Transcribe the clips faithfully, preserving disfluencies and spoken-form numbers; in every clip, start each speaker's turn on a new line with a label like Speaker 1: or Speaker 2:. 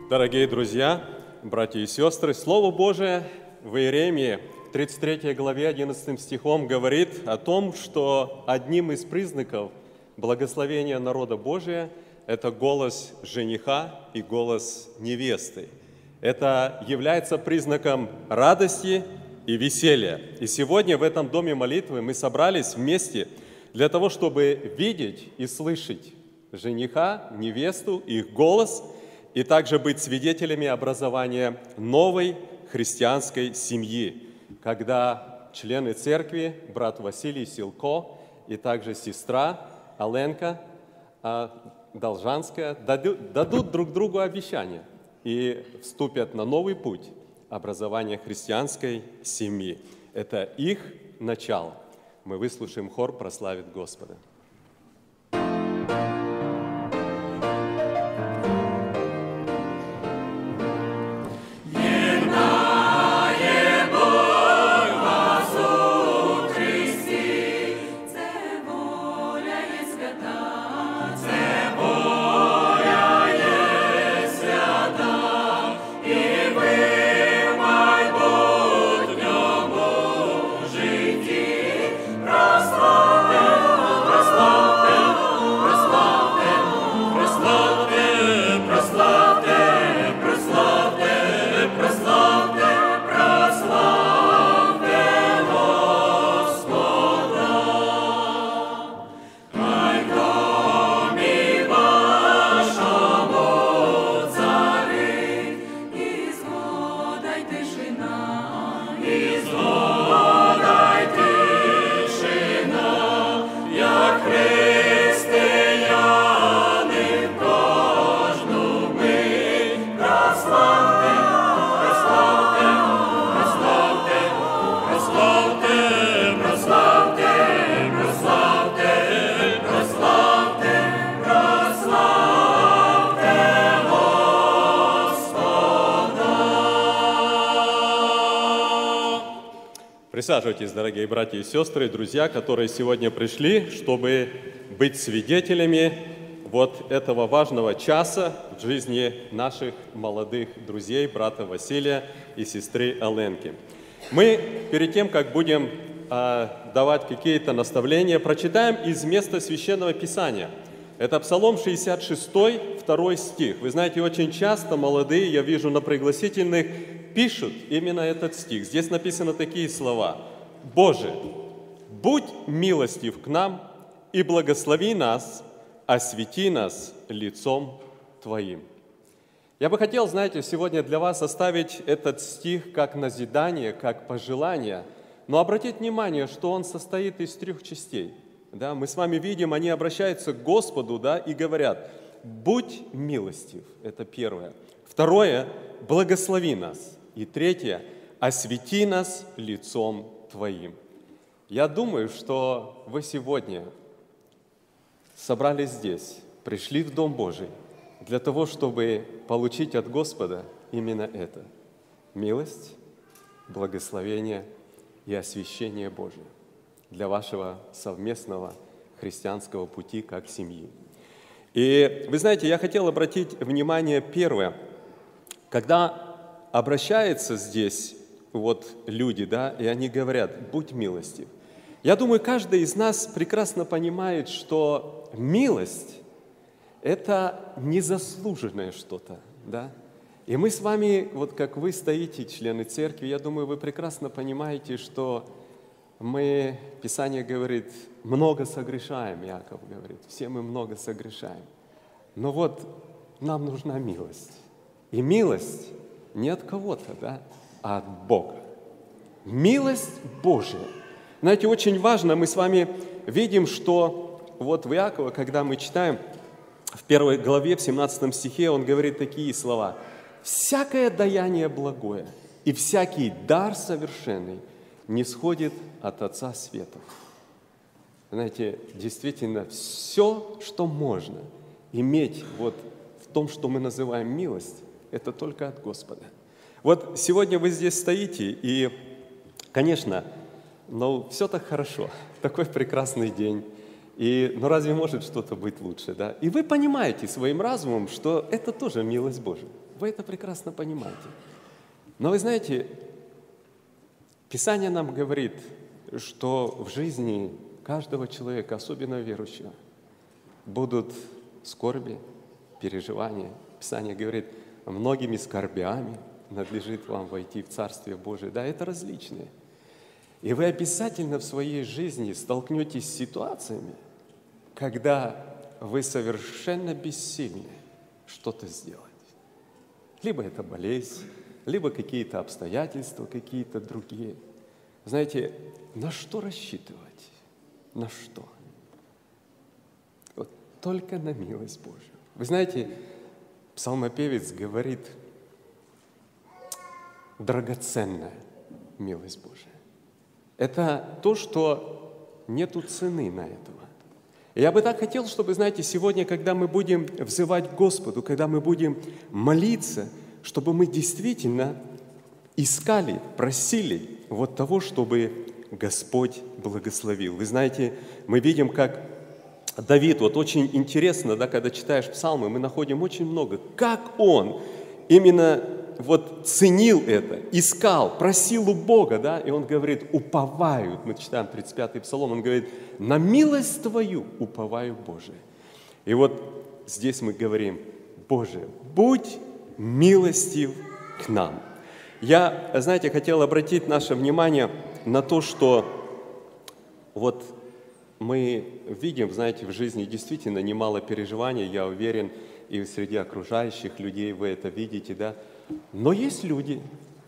Speaker 1: Дорогие друзья, братья и сестры, Слово Божие в Иеремии, в тридцать третьей главе, одиннадцатым стихом говорит о том, что одним из признаков благословения народа Божия – это голос жениха и голос невесты. Это является признаком радости и веселья. И сегодня в этом доме молитвы мы собрались вместе для того, чтобы видеть и слышать жениха, невесту, их голос, и также быть свидетелями образования новой христианской семьи, когда члены церкви, брат Василий Силко и также сестра Аленка Должанская дадут, дадут друг другу обещания и вступят на новый путь образования христианской семьи. Это их начало. Мы выслушаем хор «Прославит Господа». Присаживайтесь, дорогие братья и сестры, друзья, которые сегодня пришли, чтобы быть свидетелями вот этого важного часа в жизни наших молодых друзей, брата Василия и сестры Аленки. Мы перед тем, как будем э, давать какие-то наставления, прочитаем из места Священного Писания. Это Псалом шестьдесят шесть, второй стих. Вы знаете, очень часто молодые, я вижу на пригласительных, пишут именно этот стих. Здесь написаны такие слова: «Боже, будь милостив к нам и благослови нас, освети нас лицом Твоим». Я бы хотел, знаете, сегодня для вас оставить этот стих как назидание, как пожелание, но обратить внимание, что он состоит из трех частей. Да, мы с вами видим, они обращаются к Господу, да, и говорят: «Будь милостив». Это первое. Второе – «Благослови нас». И третье – «Освети нас лицом Твоим». Я думаю, что вы сегодня собрались здесь, пришли в Дом Божий для того, чтобы получить от Господа именно это – милость, благословение и освящение Божие для вашего совместного христианского пути как семьи. И вы знаете, я хотел обратить внимание первое, когда обращаются здесь вот люди, да, и они говорят: «Будь милостив». Я думаю, каждый из нас прекрасно понимает, что милость – это незаслуженное что-то, да. И мы с вами, вот как вы стоите, члены церкви, я думаю, вы прекрасно понимаете, что мы, Писание говорит, много согрешаем, Иаков говорит, все мы много согрешаем. Но вот нам нужна милость. И милость не от кого-то, да, а от Бога. Милость Божия. Знаете, очень важно, мы с вами видим, что вот в Иакова, когда мы читаем в первой главе, в семнадцатом стихе, он говорит такие слова: «Всякое даяние благое и всякий дар совершенный нисходит от Отца светов». Знаете, действительно, все, что можно иметь вот в том, что мы называем милость, это только от Господа. Вот сегодня вы здесь стоите, и, конечно, ну, все так хорошо, такой прекрасный день. И, ну, разве может что-то быть лучше, да? И вы понимаете своим разумом, что это тоже милость Божия. Вы это прекрасно понимаете. Но вы знаете, Писание нам говорит, что в жизни каждого человека, особенно верующего, будут скорби, переживания. Писание говорит, многими скорбями надлежит вам войти в Царствие Божие. Да, это различные. И вы обязательно в своей жизни столкнетесь с ситуациями, когда вы совершенно бессильны что-то сделать. Либо это болезнь, либо какие-то обстоятельства, какие-то другие. Знаете, на что рассчитывать? На что? Вот только на милость Божию. Вы знаете, псалмопевец говорит, драгоценная милость Божия. Это то, что нету цены на этого. И я бы так хотел, чтобы, знаете, сегодня, когда мы будем взывать к Господу, когда мы будем молиться, чтобы мы действительно искали, просили вот того, чтобы Господь благословил. Вы знаете, мы видим, как Давид, вот очень интересно, да, когда читаешь псалмы, мы находим очень много, как он именно вот ценил это, искал, просил у Бога, да, и он говорит, уповают, мы читаем тридцать пятый псалом, он говорит, на милость Твою уповаю, Боже. И вот здесь мы говорим, Боже, будь милостив к нам. Я, знаете, хотел обратить наше внимание на то, что вот мы видим, знаете, в жизни действительно немало переживаний, я уверен, и среди окружающих людей вы это видите, да. Но есть люди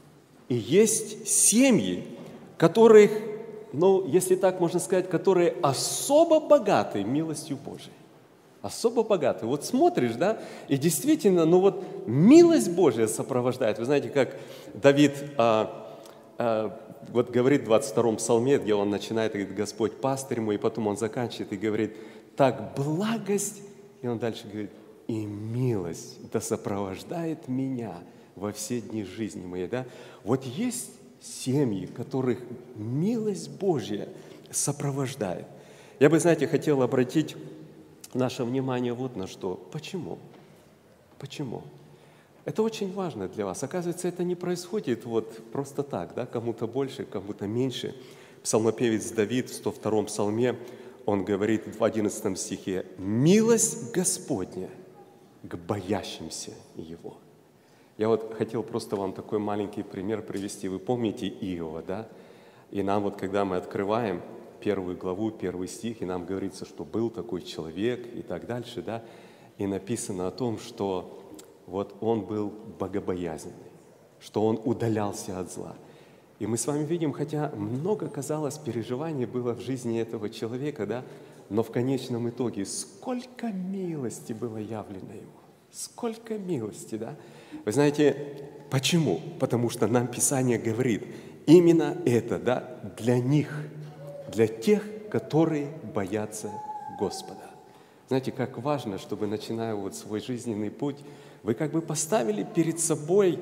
Speaker 1: и есть семьи, которых, ну, если так можно сказать, которые особо богаты милостью Божией. Особо богаты. Вот смотришь, да, и действительно, ну вот милость Божия сопровождает. Вы знаете, как Давид а, а, вот говорит в двадцать втором псалме, где он начинает, говорит, Господь пастырь мой, и потом он заканчивает и говорит, так благость, и он дальше говорит, и милость да сопровождает меня во все дни жизни моей, да. Вот есть семьи, которых милость Божья сопровождает. Я бы, знаете, хотел обратить наше внимание вот на что. Почему? Почему? Это очень важно для вас. Оказывается, это не происходит вот просто так, да, кому-то больше, кому-то меньше. Псалмопевец Давид в сто втором псалме, он говорит в одиннадцатом стихе, «Милость Господня к боящимся Его». Я вот хотел просто вам такой маленький пример привести. Вы помните Иова, да? И нам вот, когда мы открываем первую главу, первый стих, и нам говорится, что был такой человек и так дальше, да? И написано о том, что вот он был богобоязненный, что он удалялся от зла. И мы с вами видим, хотя много, казалось, переживаний было в жизни этого человека, да? Но в конечном итоге сколько милости было явлено ему. Сколько милости, да? Вы знаете, почему? Потому что нам Писание говорит, именно это, да, для них, для тех, которые боятся Господа. Знаете, как важно, чтобы, начиная вот свой жизненный путь, вы как бы поставили перед собой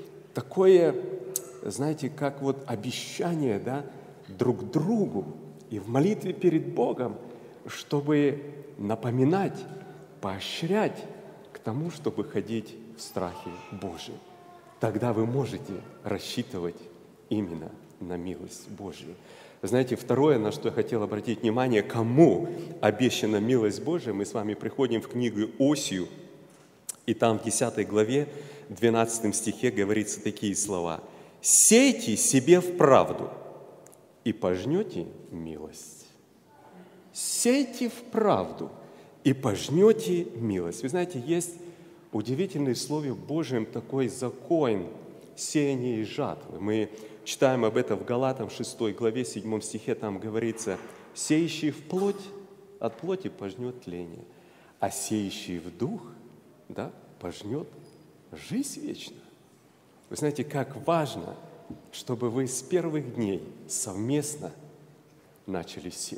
Speaker 1: такое, знаете, как вот обещание, да, друг другу и в молитве перед Богом, чтобы напоминать, поощрять к тому, чтобы ходить в страхе Божьем. Тогда вы можете рассчитывать именно на милость Божью. Знаете, второе, на что я хотел обратить внимание, кому обещана милость Божия, мы с вами приходим в книгу Осию, и там в десятой главе, двенадцатом стихе говорится такие слова. «Сейте себе в правду, и пожнете милость». Сейте в правду, и пожнете милость. Вы знаете, есть удивительный в Слове Божьем такой закон сеяния и жатвы. Мы читаем об этом в Галатам шестой главе, седьмом стихе, там говорится, «Сеющий в плоть, от плоти пожнет тление, а сеющий в дух, да, пожнет жизнь вечную». Вы знаете, как важно, чтобы вы с первых дней совместно начали сеять.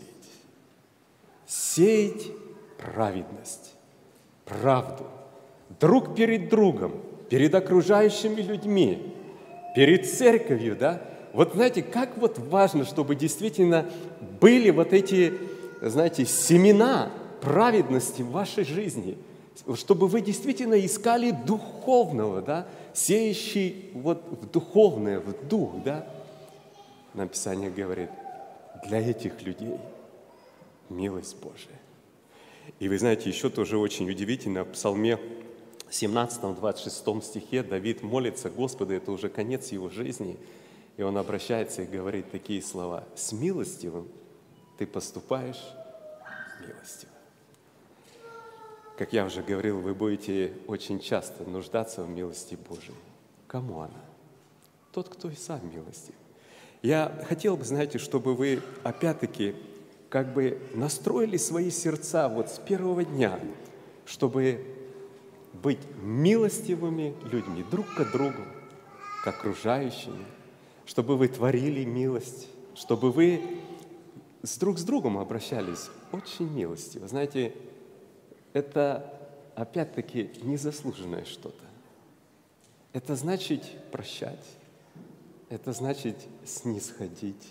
Speaker 1: Сеять праведность, правду, друг перед другом, перед окружающими людьми, перед церковью, да? Вот знаете, как вот важно, чтобы действительно были вот эти, знаете, семена праведности в вашей жизни, чтобы вы действительно искали духовного, да, сеющий вот в духовное, в дух, да. Нам Писание говорит, для этих людей милость Божия. И вы знаете, еще тоже очень удивительно, в Псалме семнадцатом, двадцать шестом стихе Давид молится Господу, это уже конец его жизни, и он обращается и говорит такие слова: «С милостивым ты поступаешь милостиво». Как я уже говорил, вы будете очень часто нуждаться в милости Божией. Кому она? Тот, кто и сам милостив. Я хотел бы, знаете, чтобы вы опять-таки как бы настроили свои сердца вот с первого дня, чтобы быть милостивыми людьми друг к другу, к окружающим, чтобы вы творили милость, чтобы вы с друг с другом обращались очень милостиво. Знаете, это опять-таки незаслуженное что-то. Это значит прощать, это значит снисходить.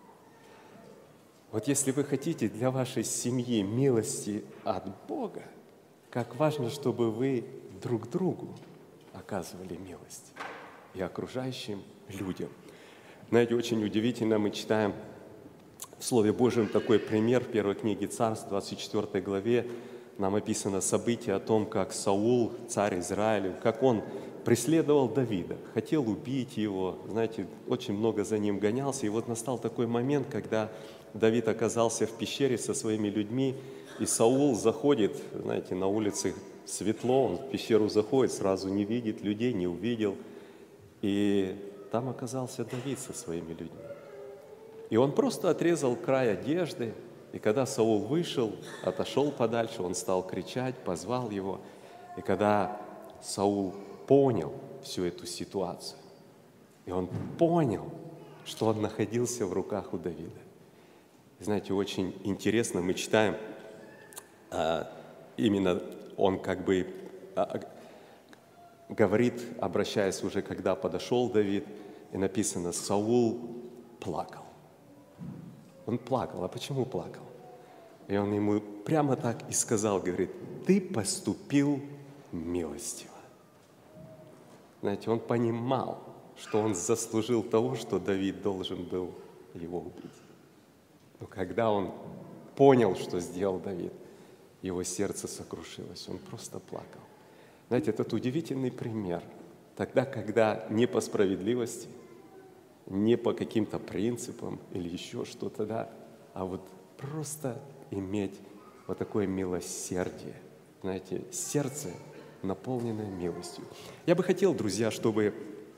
Speaker 1: Вот если вы хотите для вашей семьи милости от Бога, как важно, чтобы вы друг другу оказывали милость и окружающим людям. Знаете, очень удивительно, мы читаем в Слове Божьем такой пример в первой книге Царств, двадцать четвёртой главе. Нам описано событие о том, как Саул, царь Израиля, как он преследовал Давида, хотел убить его, знаете, очень много за ним гонялся. И вот настал такой момент, когда Давид оказался в пещере со своими людьми, и Саул заходит, знаете, на улице светло, он в пещеру заходит, сразу не видит людей, не увидел. И там оказался Давид со своими людьми. И он просто отрезал край одежды, и когда Саул вышел, отошел подальше, он стал кричать, позвал его. И когда Саул понял всю эту ситуацию, и он понял, что он находился в руках у Давида. Знаете, очень интересно, мы читаем, а, именно он как бы а, говорит, обращаясь уже, когда подошел Давид, и написано, Саул плакал. Он плакал. А почему плакал? И он ему прямо так и сказал, говорит, ты поступил милостиво. Знаете, он понимал, что он заслужил того, что Давид должен был его убить. Но когда он понял, что сделал Давид, его сердце сокрушилось, он просто плакал. Знаете, этот удивительный пример. Тогда, когда не по справедливости, не по каким-то принципам или еще что-то, да, а вот просто иметь вот такое милосердие, знаете, сердце, наполненное милостью. Я бы хотел, друзья, чтобы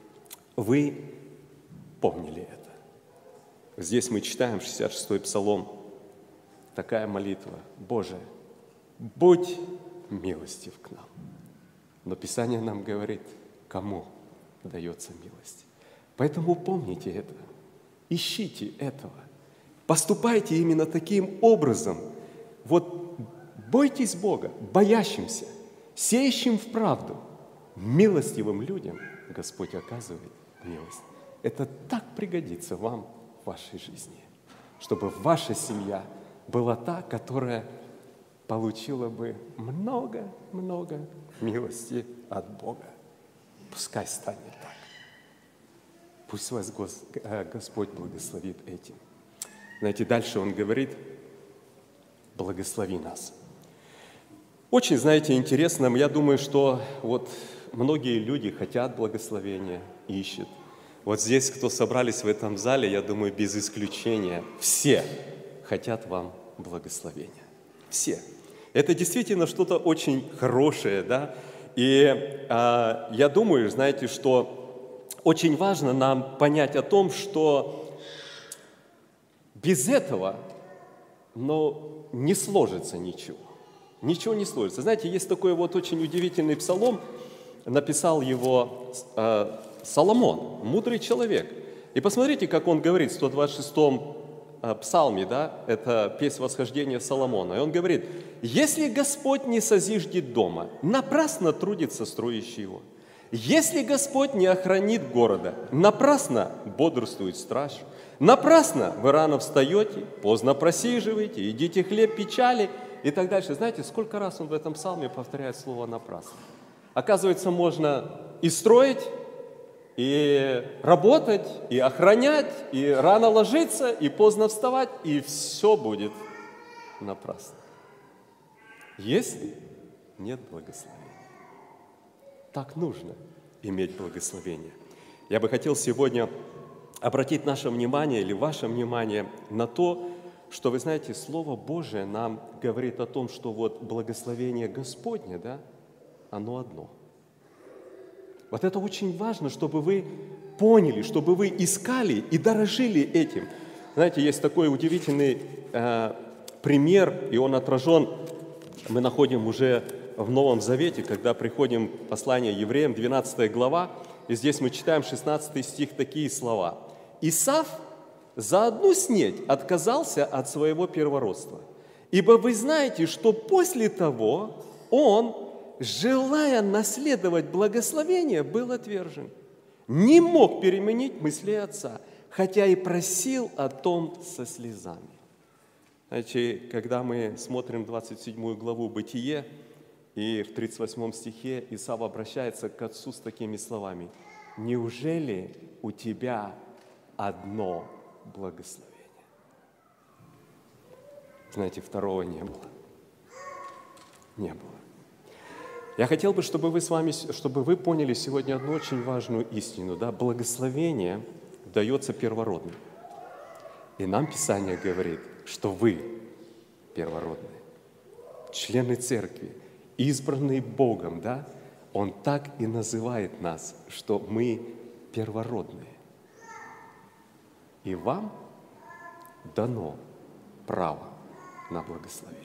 Speaker 1: вы помнили это. Здесь мы читаем шестьдесят шестой Псалом, такая молитва: «Боже, будь милостив к нам». Но Писание нам говорит, кому дается милость. Поэтому помните это, ищите этого, поступайте именно таким образом. Вот бойтесь Бога, боящимся, сеющим в правду, милостивым людям Господь оказывает милость. Это так пригодится вам в вашей жизни, чтобы ваша семья была та, которая получила бы много-много милости от Бога. Пускай станет так. Пусть вас Господь благословит этим. Знаете, дальше Он говорит, благослови нас. Очень, знаете, интересно, я думаю, что вот многие люди хотят благословения, ищут. Вот здесь, кто собрались в этом зале, я думаю, без исключения, все хотят вам благословения. Все. Это действительно что-то очень хорошее, да? И а, я думаю, знаете, что очень важно нам понять о том, что без этого, но не сложится ничего. Ничего не сложится. Знаете, есть такой вот очень удивительный псалом, написал его э, Соломон, мудрый человек. И посмотрите, как он говорит в сто двадцать шестом э, псалме, да, это песнь восхождения Соломона. И он говорит, «Если Господь не созиждет дома, напрасно трудится строящий его. Если Господь не охранит города, напрасно бодрствует страж. Напрасно вы рано встаете, поздно просиживаете, едите хлеб печали, и так дальше. Знаете, сколько раз он в этом псалме повторяет слово «напрасно». Оказывается, можно и строить, и работать, и охранять, и рано ложиться, и поздно вставать, и все будет напрасно, если нет благословения. Так нужно иметь благословение. Я бы хотел сегодня обратить наше внимание или ваше внимание на то, что, вы знаете, Слово Божие нам говорит о том, что вот благословение Господне, да, оно одно. Вот это очень важно, чтобы вы поняли, чтобы вы искали и дорожили этим. Знаете, есть такой удивительный э, пример, и он отражен, мы находим уже в Новом Завете, когда приходим в послание Евреям, двенадцатая глава, и здесь мы читаем шестнадцатый стих, такие слова. «Исав за одну снеть отказался от своего первородства, ибо вы знаете, что после того он, желая наследовать благословение, был отвержен, не мог переменить мысли отца, хотя и просил о том со слезами». Знаете, когда мы смотрим двадцать седьмую главу Бытие, и в тридцать восьмом стихе Исав обращается к отцу с такими словами: «Неужели у тебя одно благословение?» Знаете, второго не было. Не было. Я хотел бы, чтобы вы с вами, чтобы вы поняли сегодня одну очень важную истину. Да? Благословение дается первородным. И нам Писание говорит, что вы первородные, члены церкви, избранные Богом, да? Он так и называет нас, что мы первородные. И вам дано право на благословение.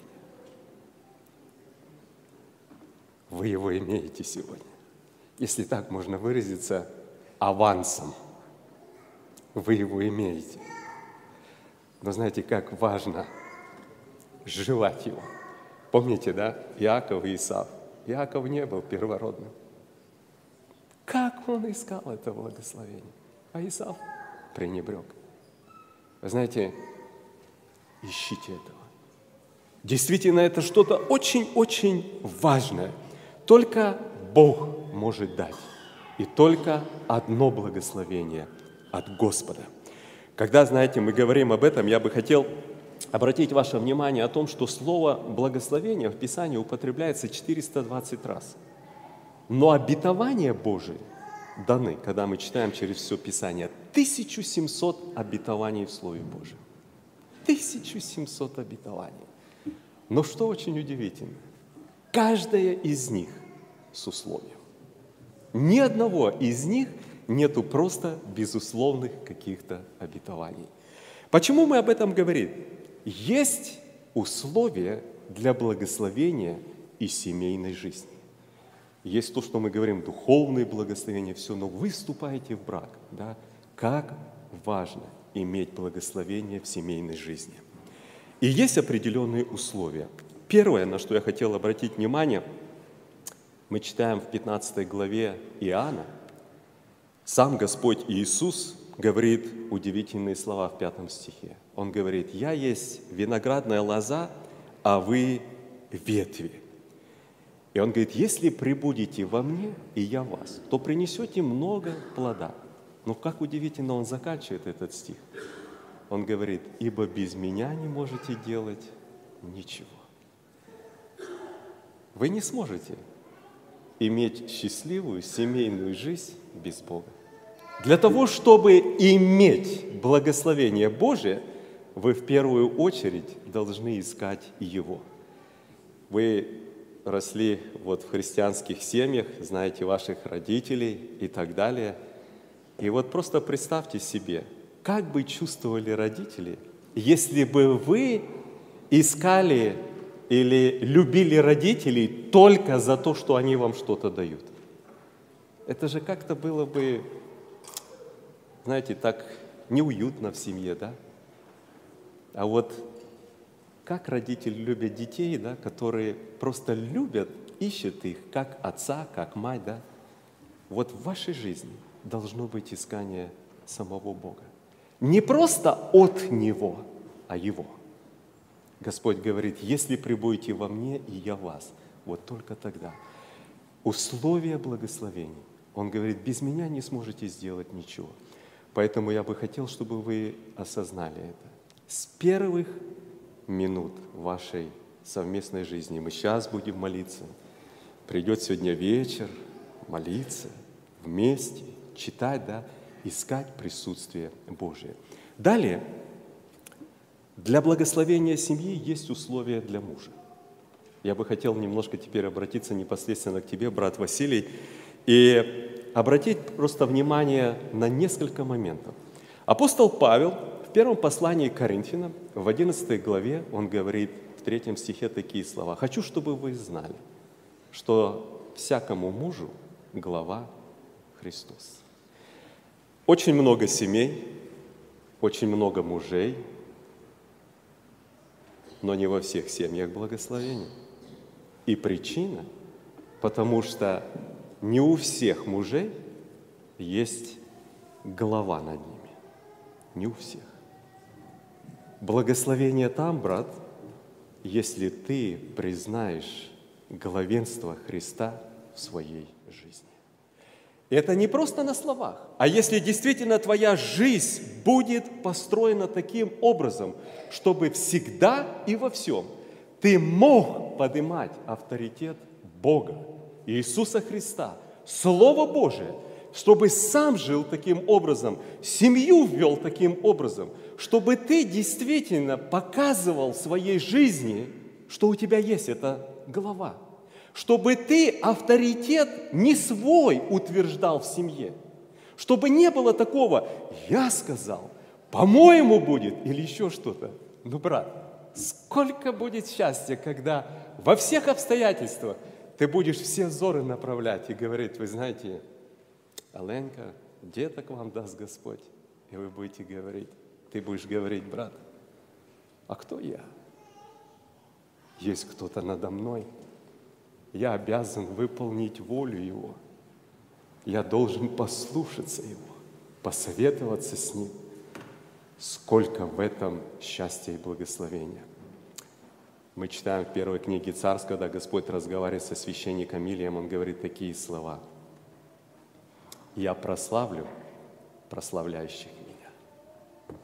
Speaker 1: Вы его имеете сегодня. Если так можно выразиться, авансом. Вы его имеете. Но знаете, как важно желать его. Помните, да, Иаков и Исав? Иаков не был первородным. Как он искал это благословение? А Исав пренебрег. Вы знаете, ищите этого. Действительно, это что-то очень-очень важное. Только Бог может дать. И только одно благословение от Господа. Когда, знаете, мы говорим об этом, я бы хотел обратить ваше внимание о том, что слово «благословение» в Писании употребляется четыреста двадцать раз. Но обетования Божии даны, когда мы читаем через все Писание, тысяча семьсот обетований в Слове Божьем. тысяча семьсот обетований. Но что очень удивительно, каждая из них с условием. Ни одного из них нету просто безусловных каких-то обетований. Почему мы об этом говорим? Есть условия для благословения и семейной жизни. Есть то, что мы говорим, духовные благословения, все, но вы вступаете в брак. Да? Как важно иметь благословение в семейной жизни. И есть определенные условия. Первое, на что я хотел обратить внимание, мы читаем в пятнадцатой главе Иоанна, сам Господь Иисус говорит удивительные слова в пятом стихе. Он говорит: «Я есть виноградная лоза, а вы ветви». И Он говорит: «Если пребудете во мне, и я в вас, то принесете много плода». Но как удивительно Он заканчивает этот стих. Он говорит: «Ибо без меня не можете делать ничего». Вы не сможете иметь счастливую семейную жизнь без Бога. Для того, чтобы иметь благословение Божие, вы в первую очередь должны искать Его. Вы росли вот в христианских семьях, знаете ваших родителей и так далее. И вот просто представьте себе, как бы чувствовали родители, если бы вы искали или любили родителей только за то, что они вам что-то дают. Это же как-то было бы, знаете, так неуютно в семье, да? А вот как родители любят детей, да, которые просто любят, ищут их, как отца, как мать, да? Вот в вашей жизни должно быть искание самого Бога. Не просто от Него, а Его. Господь говорит, если пребудете во мне, и я в вас, вот только тогда. Условия благословений. Он говорит, без меня не сможете сделать ничего. Поэтому я бы хотел, чтобы вы осознали это. С первых минут вашей совместной жизни мы сейчас будем молиться. Придет сегодня вечер, молиться вместе, читать, да, искать присутствие Божие. Далее, для благословения семьи есть условия для мужа. Я бы хотел немножко теперь обратиться непосредственно к тебе, брат Василий, и обратить просто внимание на несколько моментов. Апостол Павел в первом послании к Коринфянам, в одиннадцатой главе, он говорит в третьем стихе такие слова. «Хочу, чтобы вы знали, что всякому мужу глава Христос». Очень много семей, очень много мужей, но не во всех семьях благословения. И причина, потому что не у всех мужей есть глава над ними. Не у всех. Благословение там, брат, если ты признаешь главенство Христа в своей жизни. Это не просто на словах, а если действительно твоя жизнь будет построена таким образом, чтобы всегда и во всем ты мог поднимать авторитет Бога, Иисуса Христа, Слово Божие, чтобы сам жил таким образом, семью ввел таким образом, чтобы ты действительно показывал в своей жизни, что у тебя есть эта глава. Чтобы ты авторитет не свой утверждал в семье. Чтобы не было такого, я сказал, по-моему будет, или еще что-то. Ну, брат, сколько будет счастья, когда во всех обстоятельствах ты будешь все взоры направлять и говорить, вы знаете, Аленка, деток вам даст Господь. И вы будете говорить, ты будешь говорить, брат, а кто я? Есть кто-то надо мной. Я обязан выполнить волю Его. Я должен послушаться Его, посоветоваться с Ним. Сколько в этом счастья и благословения. Мы читаем в первой книге Царств, когда Господь разговаривает со священником Илием, Он говорит такие слова. «Я прославлю прославляющих Меня».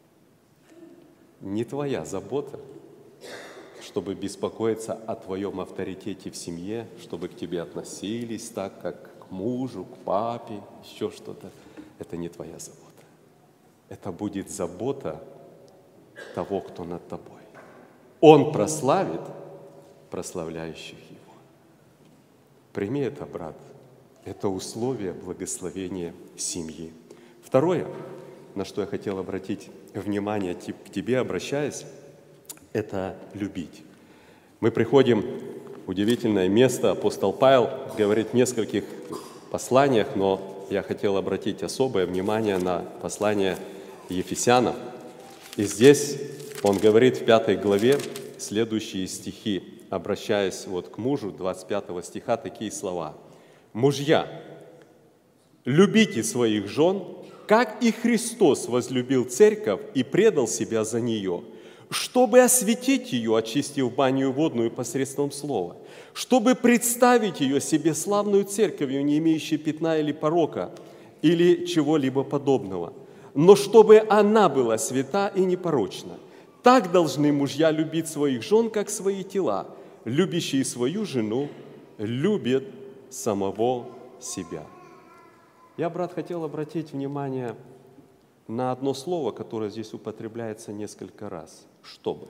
Speaker 1: Не твоя забота, чтобы беспокоиться о твоем авторитете в семье, чтобы к тебе относились так, как к мужу, к папе, еще что-то. Это не твоя забота. Это будет забота того, кто над тобой. Он прославит прославляющих Его. Прими это, брат. Это условие благословения семьи. Второе, на что я хотел обратить внимание к тебе, обращаясь, это любить. Мы приходим в удивительное место. Апостол Павел говорит в нескольких посланиях, но я хотел обратить особое внимание на послание Ефесянам. И здесь он говорит в пятой главе следующие стихи, обращаясь вот к мужу, двадцать пятого стиха, такие слова. «Мужья, любите своих жен, как и Христос возлюбил церковь и предал себя за нее, чтобы осветить ее, очистив баню водную посредством слова, чтобы представить ее себе славную церковью, не имеющей пятна или порока, или чего-либо подобного, но чтобы она была свята и непорочна. Так должны мужья любить своих жен, как свои тела. Любящий свою жену любит самого себя». Я, брат, хотел обратить внимание на одно слово, которое здесь употребляется несколько раз. «Чтобы».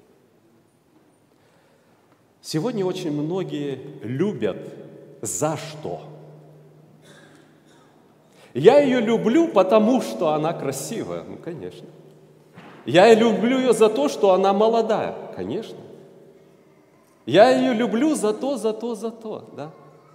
Speaker 1: Сегодня очень многие любят за что. Я ее люблю, потому что она красивая. Ну, конечно. Я люблю ее за то, что она молодая. Конечно. Я ее люблю за то, за то, за то. Да?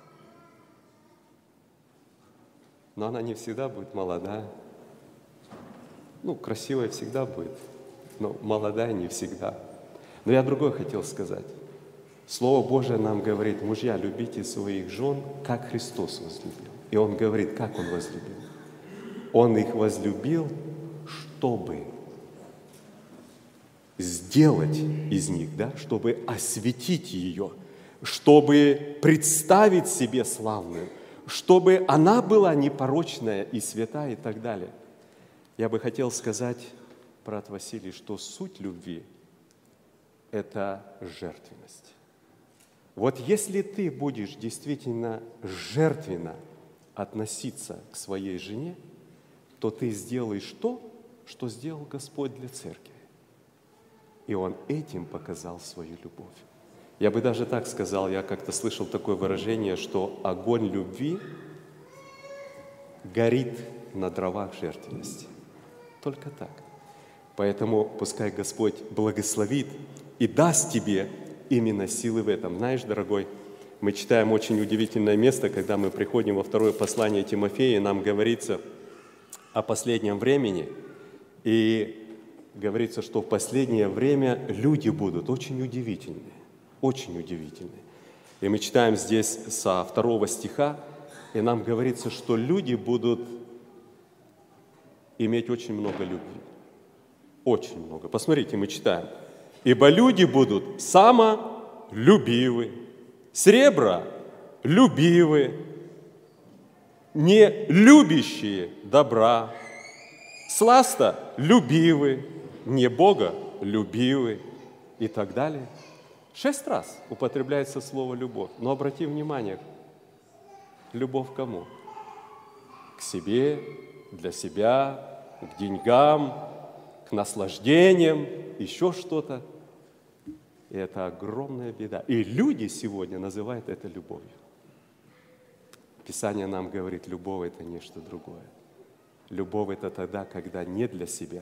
Speaker 1: Но она не всегда будет молодая. Ну, красивая всегда будет, но молодая не всегда. Но я другое хотел сказать. Слово Божие нам говорит, мужья, любите своих жен, как Христос возлюбил. И Он говорит, как Он возлюбил. Он их возлюбил, чтобы сделать из них, да, чтобы осветить ее, чтобы представить себе славную, чтобы она была непорочная и святая и так далее. Я бы хотел сказать, брат Василий, что суть любви – это жертвенность. Вот если ты будешь действительно жертвенно относиться к своей жене, то ты сделаешь то, что сделал Господь для церкви. И Он этим показал свою любовь. Я бы даже так сказал, я как-то слышал такое выражение, что огонь любви горит на дровах жертвенности. Только так. Поэтому пускай Господь благословит и даст тебе именно силы в этом. Знаешь, дорогой, мы читаем очень удивительное место, когда мы приходим во второе послание Тимофея, нам говорится о последнем времени, и говорится, что в последнее время люди будут очень удивительные, очень удивительные. И мы читаем здесь со второго стиха, и нам говорится, что люди будут иметь очень много любви. Очень много. Посмотрите, мы читаем. «Ибо люди будут самолюбивы, сребра любивы, не любящие добра, сласта любивы, не Бога любивы» и так далее. Шесть раз употребляется слово «любовь». Но обрати внимание, любовь к кому? К себе, для себя, к деньгам, к наслаждениям, еще что-то. И это огромная беда. И люди сегодня называют это любовью. Писание нам говорит, любовь – это нечто другое. Любовь – это тогда, когда не для себя,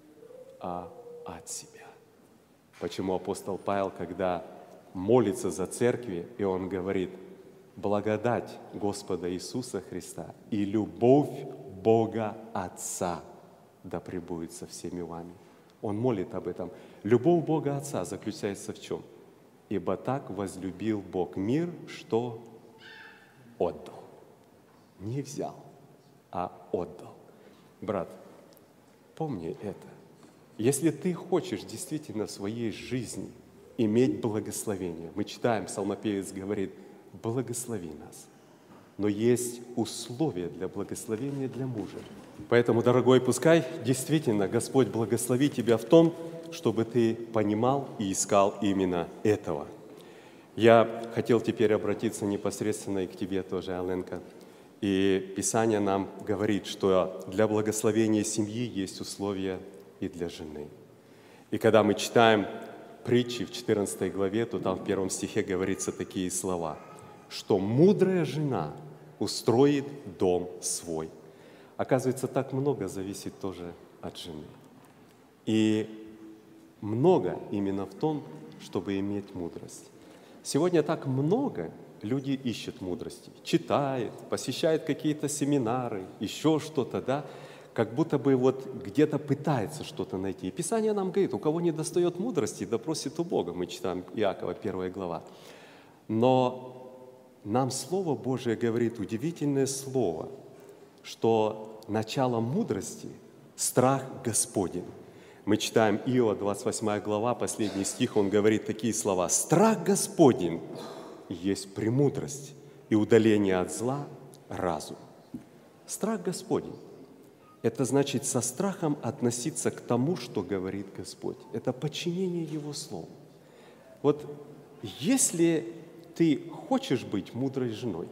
Speaker 1: а от себя. Почему апостол Павел, когда молится за церкви, и он говорит, благодать Господа Иисуса Христа и любовь Бога Отца да пребудет со всеми вами. Он молит об этом. Любовь Бога Отца заключается в чем? Ибо так возлюбил Бог мир, что отдал. Не взял, а отдал. Брат, помни это. Если ты хочешь действительно в своей жизни иметь благословение, мы читаем, псалмопевец говорит, благослови нас. Но есть условия для благословения для мужа. Поэтому, дорогой, пускай действительно Господь благословит тебя в том, чтобы ты понимал и искал именно этого. Я хотел теперь обратиться непосредственно и к тебе тоже, Аленка. И Писание нам говорит, что для благословения семьи есть условия и для жены. И когда мы читаем притчи в четырнадцатой главе, то там в первом стихе говорится такие слова, что мудрая жена устроит дом свой. Оказывается, так много зависит тоже от жены. И много именно в том, чтобы иметь мудрость. Сегодня так много люди ищут мудрости, читают, посещают какие-то семинары, еще что-то, да, как будто бы вот где-то пытается что-то найти. И Писание нам говорит, у кого не достает мудрости, да просит у Бога. Мы читаем Иакова, первая глава. Но нам Слово Божие говорит удивительное слово, что начало мудрости – страх Господень. Мы читаем Иова, двадцать восьмая глава, последний стих, он говорит такие слова. «Страх Господень есть премудрость, и удаление от зла – разум». Страх Господень – это значит со страхом относиться к тому, что говорит Господь. Это подчинение Его Слову. Вот если ты хочешь быть мудрой женой,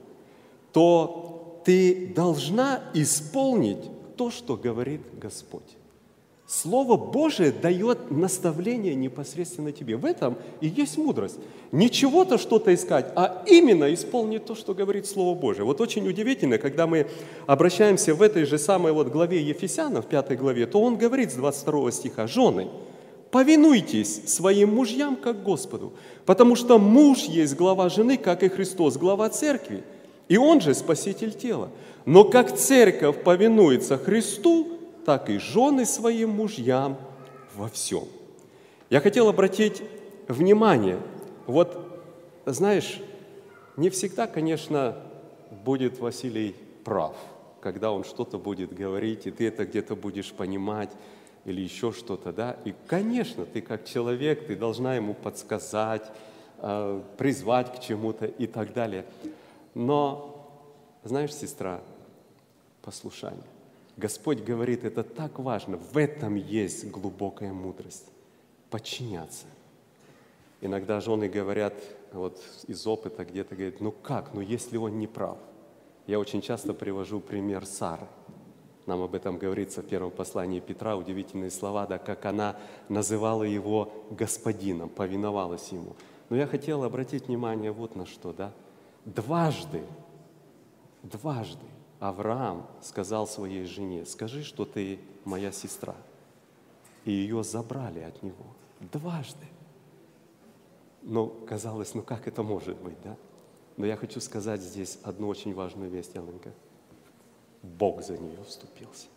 Speaker 1: то ты должна исполнить то, что говорит Господь. Слово Божие дает наставление непосредственно тебе. В этом и есть мудрость. Не чего-то что-то искать, а именно исполнить то, что говорит Слово Божие. Вот очень удивительно, когда мы обращаемся в этой же самой вот главе Ефесянам, в пятой главе, то он говорит с двадцать второго стиха: «Жены, повинуйтесь своим мужьям, как Господу, потому что муж есть глава жены, как и Христос, глава церкви, и он же спаситель тела. Но как церковь повинуется Христу, так и жены своим мужьям во всем». Я хотел обратить внимание, вот, знаешь, не всегда, конечно, будет Василий прав, когда он что-то будет говорить, и ты это где-то будешь понимать. или еще что-то, да. И, конечно, ты как человек, ты должна ему подсказать, э, призвать к чему-то и так далее. Но, знаешь, сестра, послушание. Господь говорит, это так важно, в этом есть глубокая мудрость. Подчиняться. Иногда жены говорят, вот из опыта где-то говорят, ну как, ну если он не прав. Я очень часто привожу пример Сары. Нам об этом говорится в первом послании Петра, удивительные слова, да, как она называла его господином, повиновалась ему. Но я хотел обратить внимание вот на что, да. Дважды, дважды Авраам сказал своей жене, скажи, что ты моя сестра. И ее забрали от него. Дважды. Но казалось, ну как это может быть, да? Но я хочу сказать здесь одну очень важную весть, Аленка. Бог за нее вступился.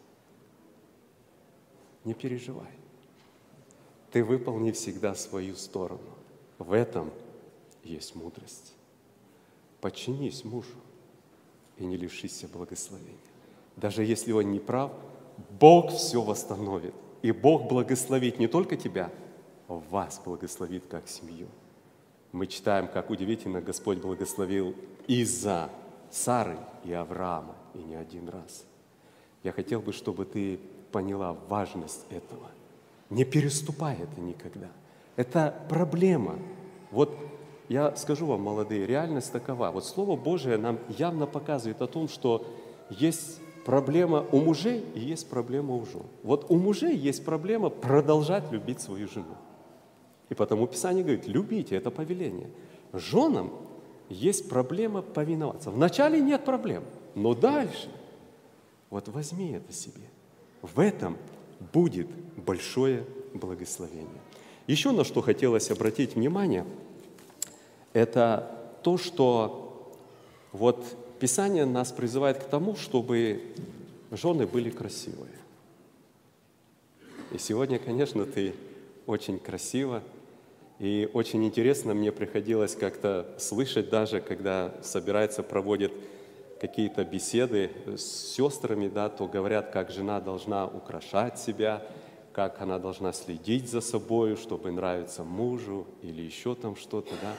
Speaker 1: Не переживай. Ты выполни всегда свою сторону. В этом есть мудрость. Подчинись мужу и не лишися благословения. Даже если он не прав, Бог все восстановит. И Бог благословит не только тебя, а вас благословит как семью. Мы читаем, как удивительно Господь благословил из-за Сары и Авраама, и не один раз. Я хотел бы, чтобы ты поняла важность этого. Не переступай это никогда. Это проблема. Вот я скажу вам, молодые, реальность такова. Вот Слово Божие нам явно показывает о том, что есть проблема у мужей и есть проблема у жен. Вот у мужей есть проблема продолжать любить свою жену. И потому Писание говорит, любите, это повеление. Женам есть проблема повиноваться. Вначале нет проблем, но дальше. Вот возьми это себе. В этом будет большое благословение. Еще на что хотелось обратить внимание, это то, что вот Писание нас призывает к тому, чтобы жены были красивые. И сегодня, конечно, ты очень красива. И очень интересно мне приходилось как-то слышать даже, когда собирается, проводит какие-то беседы с сестрами, да, то говорят, как жена должна украшать себя, как она должна следить за собой, чтобы нравиться мужу или еще там что-то, да.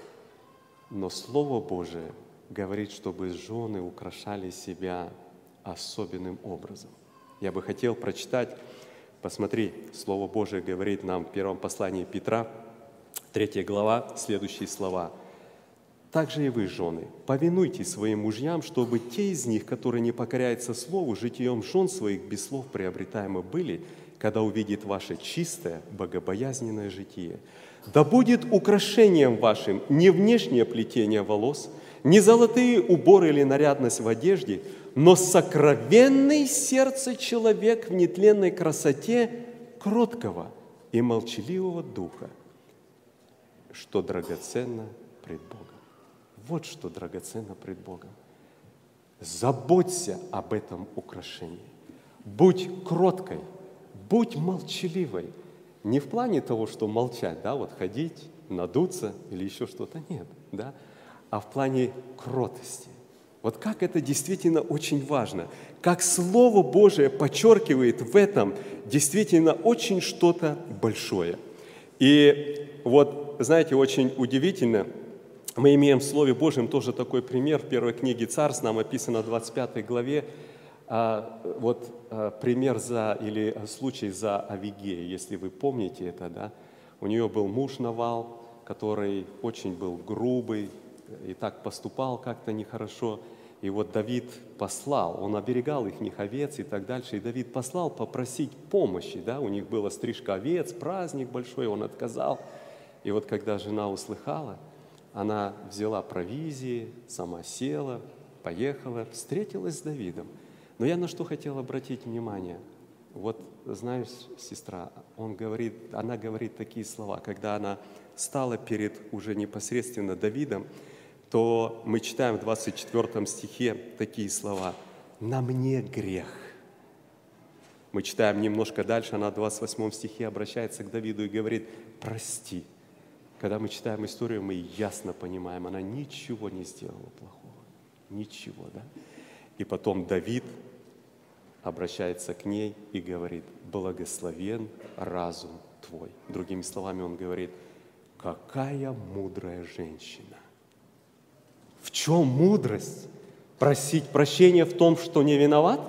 Speaker 1: Но Слово Божие говорит, чтобы жены украшали себя особенным образом. Я бы хотел прочитать, посмотри, Слово Божие говорит нам в первом послании Петра, третья глава, следующие слова. «Также и вы, жены, повинуйтесь своим мужьям, чтобы те из них, которые не покоряются слову, житием жен своих без слов приобретаемы были, когда увидит ваше чистое, богобоязненное житие. Да будет украшением вашим не внешнее плетение волос, не золотые уборы или нарядность в одежде, но сокровенный сердце человек в нетленной красоте кроткого и молчаливого духа, что драгоценно пред Богом». Вот что драгоценно пред Богом. Заботься об этом украшении. Будь кроткой, будь молчаливой. Не в плане того, что молчать, да, вот ходить, надуться или еще что-то, нет, да, а в плане кротости. Вот как это действительно очень важно. Как Слово Божие подчеркивает в этом действительно очень что-то большое. И вот, знаете, очень удивительно, мы имеем в Слове Божьем тоже такой пример. В первой книге Царств нам описано в двадцать пятой главе, а, вот а, пример за, или случай за Авигеей, если вы помните это, да. У нее был муж Навал, который очень был грубый и так поступал как-то нехорошо. И вот Давид послал, он оберегал их овец и так дальше, и Давид послал попросить помощи, да, у них была стрижка овец, праздник большой, он отказал. И вот когда жена услыхала, она взяла провизии, сама села, поехала, встретилась с Давидом. Но я на что хотел обратить внимание. Вот, знаешь, сестра, он говорит, она говорит такие слова, когда она стала перед уже непосредственно Давидом, то мы читаем в двадцать четвёртом стихе такие слова: «На мне грех». Мы читаем немножко дальше, она в двадцать восьмом стихе обращается к Давиду и говорит: «Прости». Когда мы читаем историю, мы ясно понимаем, она ничего не сделала плохого. Ничего, да? И потом Давид обращается к ней и говорит: «Благословен разум твой». Другими словами, он говорит: какая мудрая женщина. В чем мудрость? Просить прощения в том, что не виноват?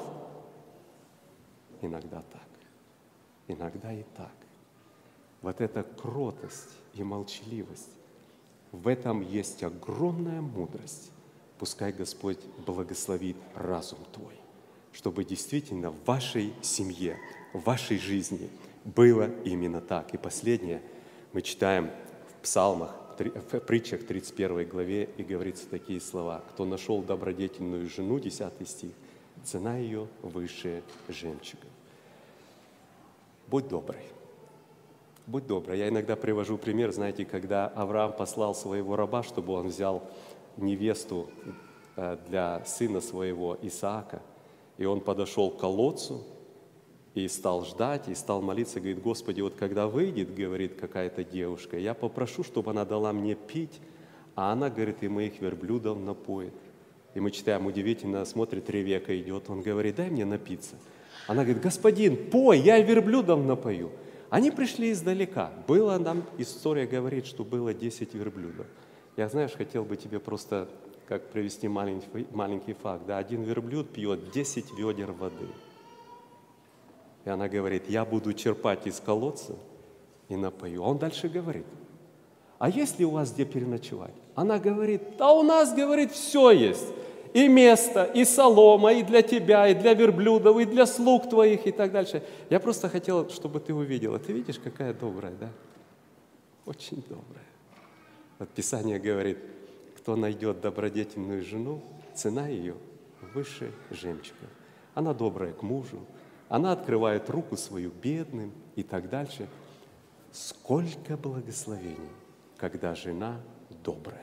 Speaker 1: Иногда так, иногда и так. Вот эта кротость и молчаливость, в этом есть огромная мудрость. Пускай Господь благословит разум твой, чтобы действительно в вашей семье, в вашей жизни было именно так. И последнее, мы читаем в Псалмах, в Притчах тридцать первой главе, и говорится такие слова: «Кто нашел добродетельную жену», десятый стих, «цена ее выше жемчуга». Будь добрый, будь добрый. Я иногда привожу пример, знаете, когда Авраам послал своего раба, чтобы он взял невесту для сына своего Исаака, и он подошел к колодцу и стал ждать, и стал молиться, говорит: «Господи, вот когда выйдет, говорит, какая-то девушка, я попрошу, чтобы она дала мне пить, а она, говорит, и моих верблюдов напоит». И мы читаем, удивительно, смотрит, Ревека идет, он говорит: «Дай мне напиться». Она говорит: «Господин, пой, я верблюдов напою». Они пришли издалека. Было, нам история говорит, что было десять верблюдов. Я, знаешь, хотел бы тебе просто, как привести маленький, маленький факт. Да? Один верблюд пьет десять ведер воды. И она говорит: «Я буду черпать из колодца и напою». А он дальше говорит: «А есть ли у вас где переночевать?» Она говорит: «Да у нас, говорит, все есть. И место, и солома, и для тебя, и для верблюдов, и для слуг твоих», и так дальше. Я просто хотел, чтобы ты увидела. Ты видишь, какая добрая, да? Очень добрая. Вот Писание говорит: кто найдет добродетельную жену, цена ее выше жемчуга. Она добрая к мужу, она открывает руку свою бедным и так дальше. Сколько благословений, когда жена добрая.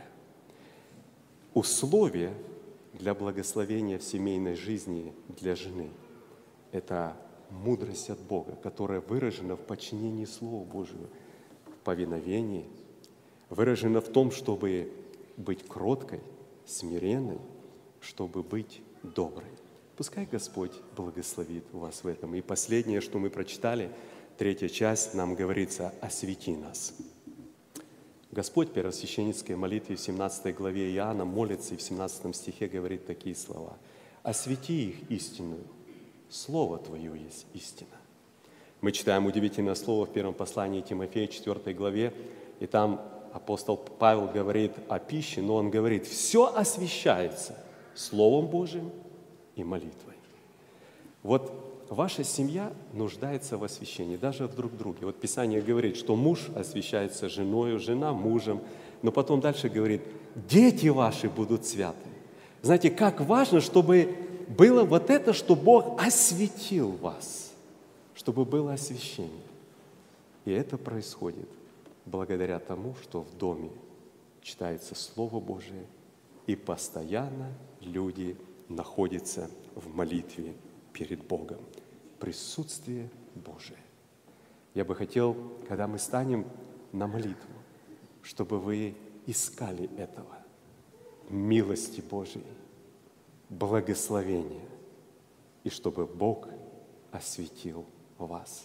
Speaker 1: Условие для благословения в семейной жизни для жены – это мудрость от Бога, которая выражена в подчинении Слову Божию, в повиновении, выражена в том, чтобы быть кроткой, смиренной, чтобы быть доброй. Пускай Господь благословит вас в этом. И последнее, что мы прочитали, третья часть, нам говорится: «Освети нас». Господь в первосвященнической молитве в семнадцатой главе Иоанна молится и в семнадцатом стихе говорит такие слова: «Освети их истинную, Слово Твое есть истина». Мы читаем удивительное слово в первом послании Тимофея, четвёртой главе, и там апостол Павел говорит о пище, но он говорит: «Все освящается Словом Божиим и молитвой». Вот ваша семья нуждается в освящении, даже в друг друге. Вот Писание говорит, что муж освящается женою, жена мужем, но потом дальше говорит: дети ваши будут святы. Знаете, как важно, чтобы было вот это, что Бог осветил вас, чтобы было освящение. И это происходит благодаря тому, что в доме читается Слово Божие, и постоянно люди находятся в молитве перед Богом. Присутствие Божие. Я бы хотел, когда мы станем на молитву, чтобы вы искали этого, милости Божией, благословения, и чтобы Бог осветил вас.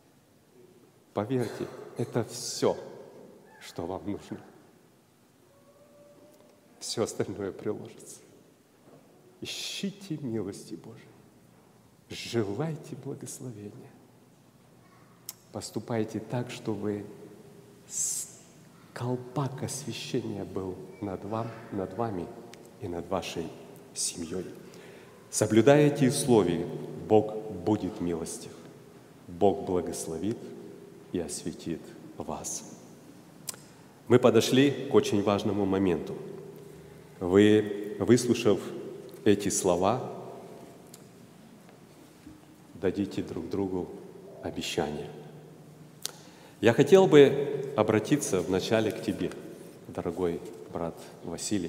Speaker 1: Поверьте, это все, что вам нужно. Все остальное приложится. Ищите милости Божией. Желайте благословения. Поступайте так, чтобы колпак освящения был над, вам, над вами и над вашей семьей. Соблюдая эти условия, Бог будет милостив. Бог благословит и осветит вас. Мы подошли к очень важному моменту. Вы, выслушав эти слова, дадите друг другу обещание. Я хотел бы обратиться вначале к тебе, дорогой брат Василий.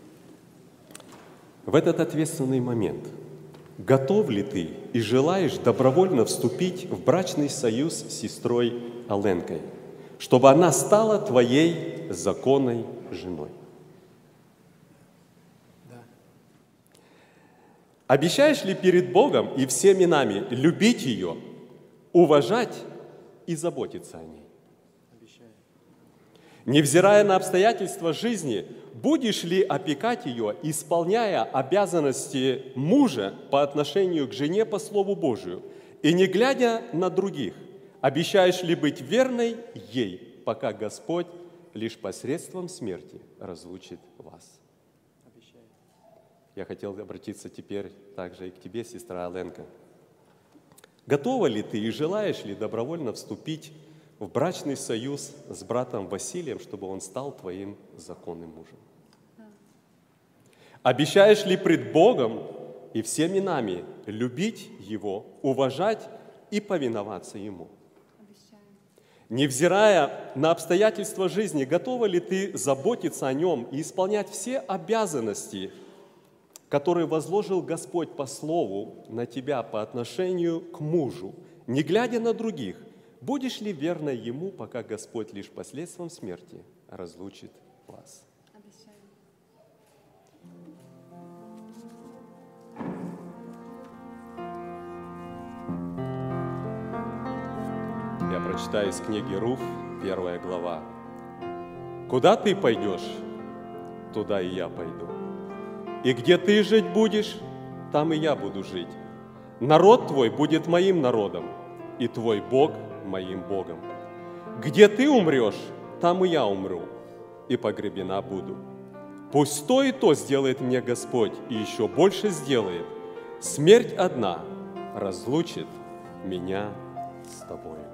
Speaker 1: В этот ответственный момент готов ли ты и желаешь добровольно вступить в брачный союз с сестрой Аленкой, чтобы она стала твоей законной женой?
Speaker 2: Да.
Speaker 1: Обещаешь ли перед Богом и всеми нами любить ее, уважать и заботиться о ней?
Speaker 2: Обещаю.
Speaker 1: Невзирая на обстоятельства жизни, будешь ли опекать ее, исполняя обязанности мужа по отношению к жене по Слову Божию, и не глядя на других, обещаешь ли быть верной ей, пока Господь лишь посредством смерти разлучит вас?
Speaker 2: Обещаю.
Speaker 1: Я хотел обратиться теперь также и к тебе, сестра Аленка. Готова ли ты и желаешь ли добровольно вступить в брачный союз с братом Василием, чтобы он стал твоим законным мужем?
Speaker 3: Да.
Speaker 1: Обещаешь ли пред Богом и всеми нами любить Его, уважать и повиноваться Ему?
Speaker 3: Обещаю.
Speaker 1: Невзирая на обстоятельства жизни, готова ли ты заботиться о Нем и исполнять все обязанности, которые возложил Господь по Слову на тебя по отношению к мужу, не глядя на других? Будешь ли верной Ему, пока Господь лишь посредством смерти разлучит вас?
Speaker 3: Обещаю.
Speaker 1: Я прочитаю из книги Руф, первая глава. «Куда ты пойдешь, туда и я пойду. И где ты жить будешь, там и я буду жить. Народ твой будет моим народом, и твой Бог моим Богом. Где ты умрешь, там и я умру, и погребена буду. Пусть то и то сделает мне Господь, и еще больше сделает. Смерть одна разлучит меня с тобою».